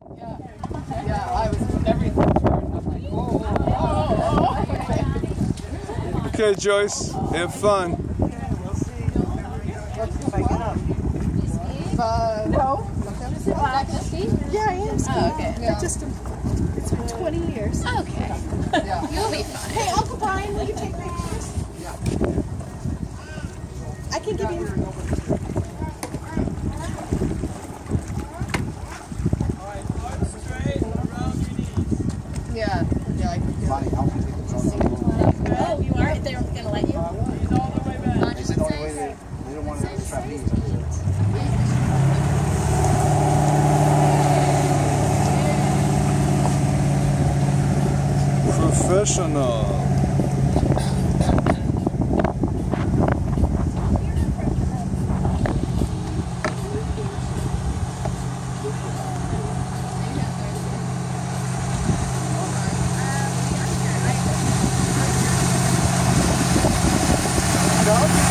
Yeah. Yeah, I was everything turned. I'm like, whoa. Okay, Joyce, have fun. No. Yeah, I am. Oh, okay. Yeah. It's been 20 years. Okay. Yeah. You'll be fine. Hey, Uncle Brian, will you take pictures? Yeah. I can give you. Yeah. Yeah, I can do it. Oh, you are? They're going to let you? They said the only way they don't want to trapeze. Professional. Go.